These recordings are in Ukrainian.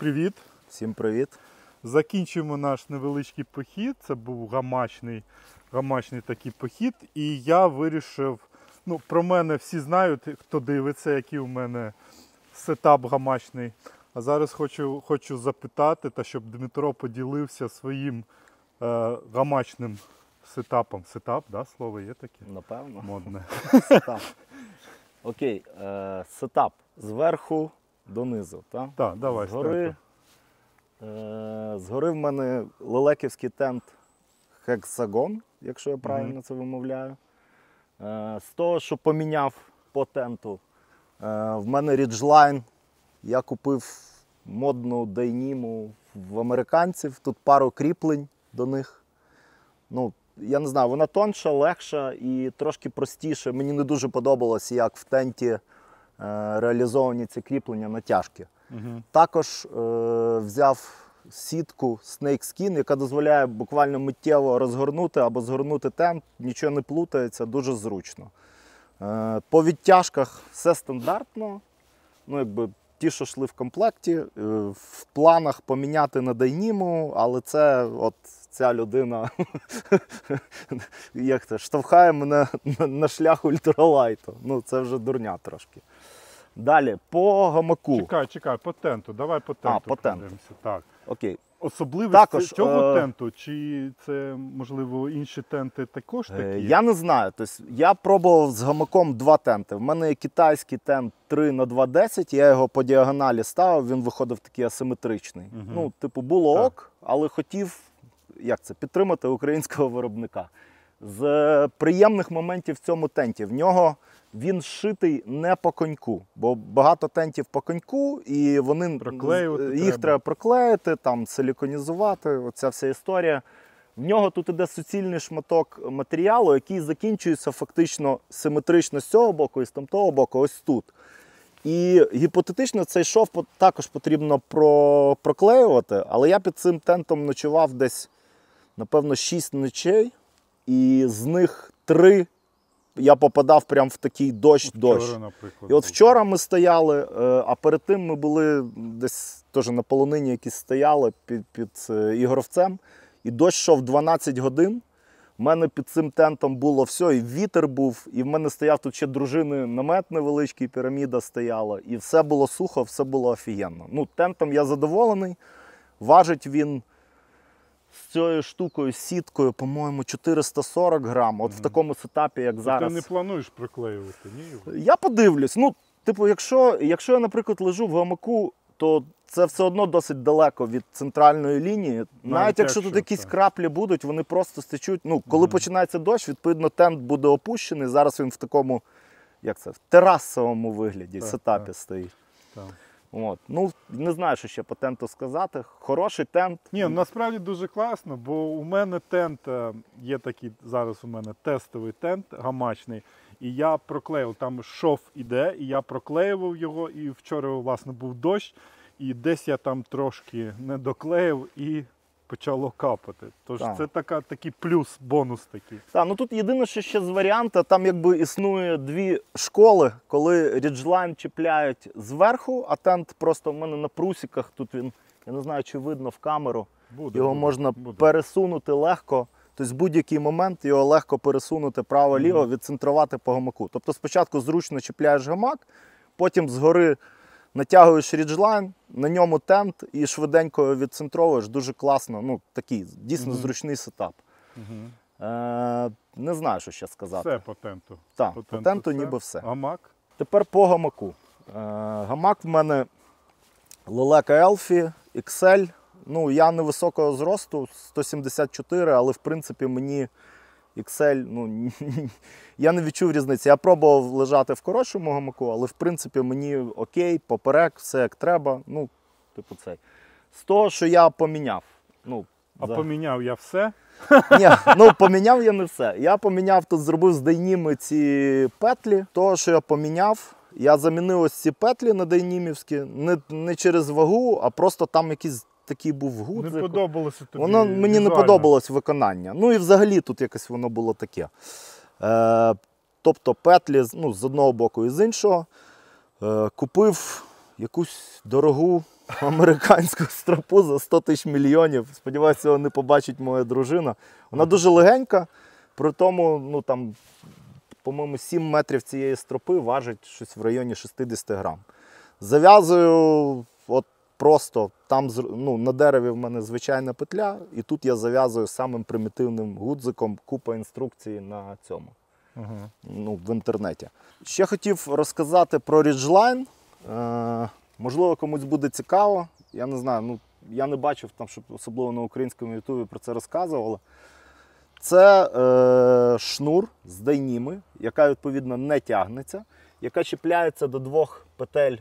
привіт! Всім привіт! Закінчуємо наш невеличкий похід. Це був гамачний такий похід. І я вирішив, про мене всі знають, хто дивиться, який у мене сетап гамачний. А зараз хочу запитати, щоб Дмитро поділився своїм гамачним сетапом. Сетап, да, слово є таке? Напевно. Модне. Сетап. Окей, сетап зверху донизу. Так? Так, давай. Згори в мене лелеківський тент Hexagon, якщо я правильно це вимовляю. З того, що поміняв по тенту, в мене Ridgeline. Я купив модну дайніму в американців. Тут пару кріплень до них. Я не знаю, вона тонша, легша і трошки простіше. Мені не дуже подобалось, як в тенті реалізовані ці кріплення натяжки. Також взяв сітку Snakeskin, яка дозволяє буквально миттєво розгорнути або згорнути тент, нічого не плутається, дуже зручно. По відтяжках все стандартно, ті, що йшли в комплекті, в планах поміняти на дайніму, але це ця людина штовхає мене на шлях ультралайту. Це вже дурня трошки. Далі, по гамаку. Чекай, по тенту. Давай по тенту. По тенту. Так. Окей. Особливість цього тенту, чи це, можливо, інші тенти також такі? Я не знаю. Я пробував з гамаком два тенти. В мене є китайський тент 3х210, я його по діагоналі ставив, він виходив такий асиметричний. Було ок, але хотів підтримати українського виробника. З приємних моментів в цьому тенті, в нього він зшитий не по коньку, бо багато тентів по коньку, і їх треба проклеїти, силіконізувати, оця вся історія. В нього тут іде суцільний шматок матеріалу, який закінчується фактично симетрично з цього боку і з того боку, ось тут. І гіпотетично цей шов також потрібно проклеювати, але я під цим тентом ночував десь, напевно, 6 ночей, і з них 3 я попадав прямо в такий дощ. І вчора ми стояли, а перед тим ми були десь теж на полонині якісь стояли під Ігоровцем. І дощ йшов 12 годин. У мене під цим тентом було все, і вітер був, і в мене стояв тут ще дружини намет невеличкий, піраміда стояла. І все було сухо, все було офігенно. Тентом я задоволений. Важить він з цією штукою, сіткою, по-моєму, 440 грам. От в такому сетапі, як зараз. Ти не плануєш приклеювати, ні? Я подивлюсь. Якщо я, наприклад, лежу в гамаку, то це все одно досить далеко від центральної лінії. Навіть якщо тут якісь краплі будуть, вони просто стечуть. Коли починається дощ, відповідно, тент буде опущений. Зараз він в такому, в терасовому вигляді, сетапі стоїть. Не знаю, що ще по тенту сказати. Хороший тент. Ні, насправді дуже класно, бо у мене тент, є такий, зараз у мене тестовий тент гамачний, і я проклеїв, там шов іде, і я проклеював його, і вчора, власне, був дощ, і десь я там трошки не доклеїв, і почало капати. Тож це такий плюс, бонус такий. Тут єдине, що ще з варіанту, там існує дві школи, коли Ridgeline чіпляють зверху, а тент просто в мене на прусиках, тут він, я не знаю, чи видно в камеру, його можна пересунути легко, тобто в будь-який момент його легко пересунути право-ліво, відцентрувати по гамаку. Тобто спочатку зручно чіпляєш гамак, потім згори натягуєш Ridgeline, на ньому тент і швиденько відцентровуєш. Дуже класно, такий дійсно зручний сетап. Не знаю, що ще сказати. Все по тенту. Так, по тенту ніби все. Гамак? Тепер по гамаку. Гамак в мене Leleka Elfi XL. Я невисокого зросту, 174, але в принципі мені XL, я не відчув різниці. Я пробував лежати в коротшому гамаку, але в принципі мені окей, поперек, все як треба. Цей. З того, що я поміняв. Поміняв я все? Ні, поміняв я не все. Я поміняв, тут зробив з дайніми ці петлі. Того, що я поміняв, я замінив ось ці петлі на дайнімівські, не через вагу, а просто там якісь такий був гудзик. Не подобалося тобі Воно мені візуально. Не подобалось виконання. І взагалі тут якось воно було таке. Тобто петлі з одного боку і з іншого. Купив якусь дорогу американську стропу за 100 тисяч мільйонів. Сподіваюся, цього не побачить моя дружина. Вона дуже легенька, при тому, ну там, по-моєму, 7 метрів цієї стропи важить щось в районі 60 грам. Зав'язую от просто, там ну, на дереві в мене звичайна петля, і тут я зав'язую самим примітивним гудзиком, купа інструкцій на цьому, ну, в інтернеті. Ще хотів розказати про Ridgeline. Можливо, комусь буде цікаво. Я не знаю, ну, я не бачив, там, щоб особливо на українському ютубі про це розказували. Це шнур з дайніми, яка відповідно не тягнеться, яка чіпляється до 2 петель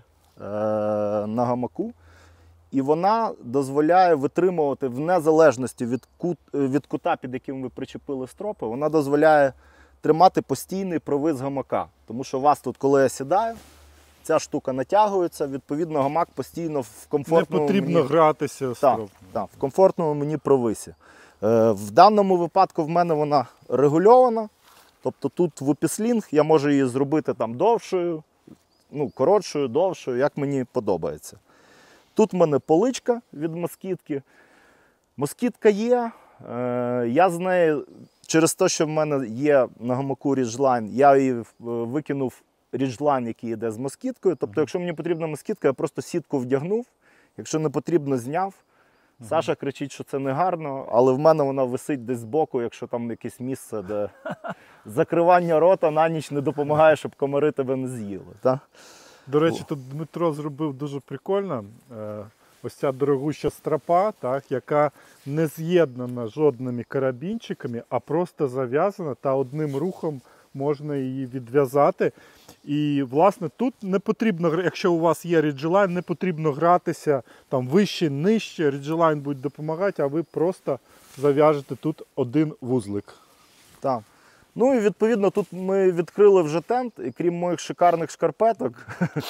на гамаку. І вона дозволяє витримувати, в незалежності від кута, під яким ви причепили стропи, вона дозволяє тримати постійний провис гамака. Тому що у вас тут, коли я сідаю, ця штука натягується, відповідно гамак постійно в комфортному... Не потрібно гратися з стропами. Так, в комфортному мені провисі. В даному випадку в мене вона регульована, тобто тут в упіслінг я можу її зробити там довшою, ну, коротшою, довшою, як мені подобається. Тут в мене поличка від москітки. Москітка є, я з нею, через те, що в мене є на гамаку Ridgeline, я її викинув Ridgeline, який йде з москіткою. Тобто, якщо мені потрібна москітка, я просто сітку вдягнув, якщо не потрібно, зняв. Саша кричить, що це не гарно, але в мене вона висить десь збоку, якщо там якесь місце, де закривання рота на ніч не допомагає, щоб комари тебе не з'їли. Так? До речі, тут Дмитро зробив дуже прикольно. Ось ця дорогуща стропа, так, яка не з'єднана жодними карабінчиками, а просто зав'язана, та одним рухом можна її відв'язати. І, власне, тут не потрібно, якщо у вас є Ridgeline, не потрібно гратися там вище, нижче, Ridgeline буде допомагати, а ви просто зав'яжете тут один вузлик. Так. Ну і відповідно тут ми відкрили вже тент, і крім моїх шикарних шкарпеток,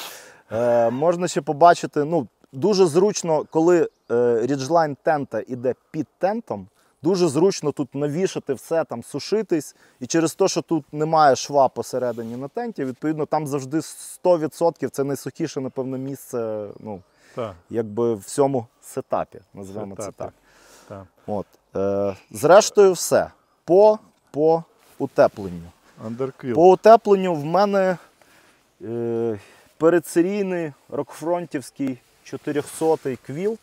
можна ще побачити, ну, дуже зручно, коли Ridgeline тента йде під тентом, дуже зручно тут навішати все, там, сушитись. І через те, що тут немає шва посередині на тенті, відповідно, там завжди 100% це найсухіше, напевно, місце, ну, якби в цьому сетапі, називаємо це так. От. Зрештою, все. По утепленню. Underquilt. По утепленню в мене передсерійний рокфронтівський 400-й квілт,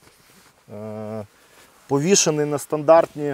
повішений на стандартні,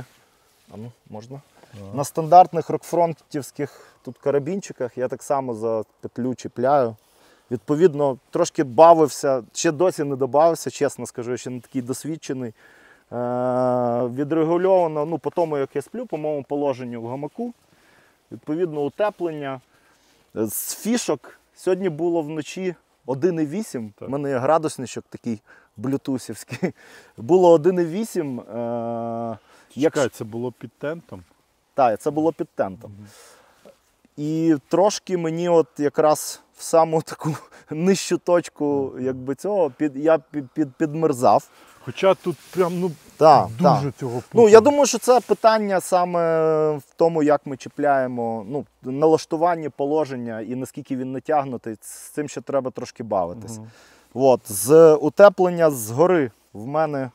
на стандартних рокфронтівських тут карабінчиках. Я так само за петлю чіпляю. Відповідно, трошки бавився, ще досі не добавився, чесно скажу, я ще не такий досвідчений. Відрегульовано, ну, по тому, як я сплю, по моєму положенню в гамаку. Відповідно, утеплення. З фішок сьогодні було вночі 1,8. У мене є градусничок такий блютусівський. Було 1,8. Чекай, це було під тентом? Так, це було під тентом. І трошки мені от якраз в саму таку нижчу точку якби цього я підмерзав. Хоча тут прям, ну, дуже цього путу. Ну, я думаю, що це питання саме в тому, як ми чіпляємо, ну, налаштування положення і наскільки він натягнутий, з цим ще треба трошки бавитись. От, з утеплення згори в мене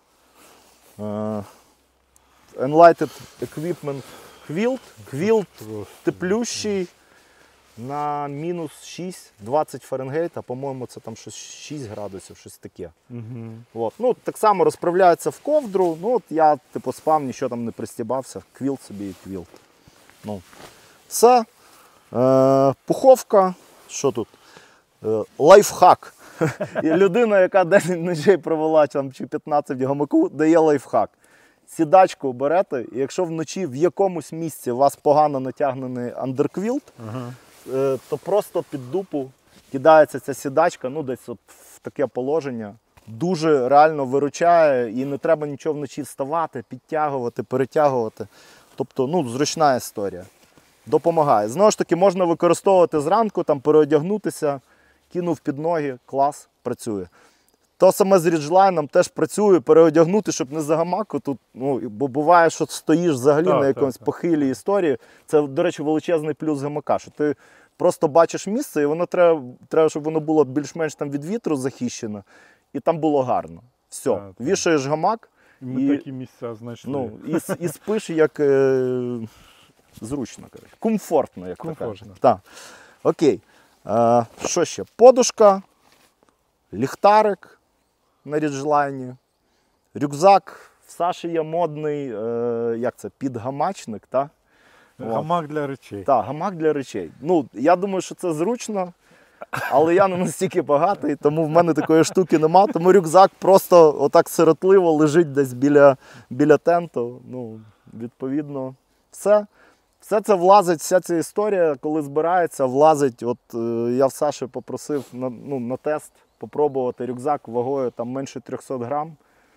Enlighted Equipment Quilt теплющий на мінус 6, 20 Фаренгейта, по-моєму, це там щось 6 градусів, щось таке. От. Ну, так само розправляється в ковдру, ну, от я типу спав, нічого там не пристібався, квілт собі і квілт. Ну, все. Пуховка, що тут? Лайфхак. Людина, яка 10 ночей провела там, чи 15 в гамаку, дає лайфхак. Сідачку берете, і якщо вночі в якомусь місці у вас погано натягнений андерквілт, то просто під дупу кидається ця сідачка, ну десь от в таке положення. Дуже реально виручає і не треба нічого вночі вставати, підтягувати, перетягувати. Тобто, ну, зручна історія. Допомагає. Знову ж таки, можна використовувати зранку, там, переодягнутися, кинув під ноги, клас, працює. То саме з Ridgeline теж працює, переодягнути, щоб не за гамаку тут, ну, бо буває, що стоїш взагалі на якомусь похилій історії. Це, до речі, величезний плюс гамака, що ти просто бачиш місце, і воно треба, щоб воно було більш-менш там від вітру захищено, і там було гарно. Все, Так, так. вішаєш гамак Ми такі місця знайшли. ну, і спиш як зручно, коротше. Комфортно, як то Комфортно. кажуть. Так. Окей. Що ще? Подушка, ліхтарик на ріджлайні, рюкзак. В Саші є модний, як це, підгамачник, так? Гамак для речей. Так, гамак для речей. Ну, я думаю, що це зручно, але я не настільки багатий, тому в мене такої штуки нема. Тому рюкзак просто отак сиротливо лежить десь біля тенту. Ну, відповідно, все. Все це влазить, вся ця історія, коли збирається, влазить. От я в Саші попросив на тест попробувати рюкзак вагою там менше 300 грам.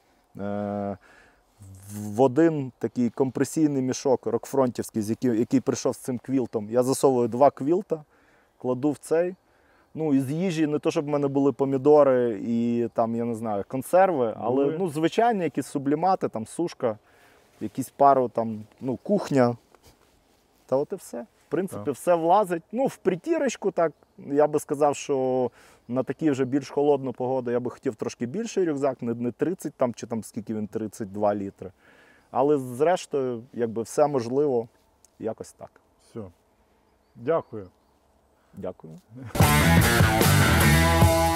В один такий компресійний мішок рокфронтівський, який прийшов з цим квілтом. Я засовую 2 квілта, кладу в цей. Ну, із їжі не то, щоб в мене були помідори і там, я не знаю, консерви, але ну, звичайні якісь сублімати, там сушка, якісь пару там, ну, кухня. Та от і все. В принципі, все влазить. Ну, в притірочку, так, я би сказав, що на такі вже більш холодну погоду я би хотів трошки більший рюкзак, не 30 там, чи там скільки він, 32 літри. Але зрештою, якби все можливо, якось так. Все. Дякую. Дякую.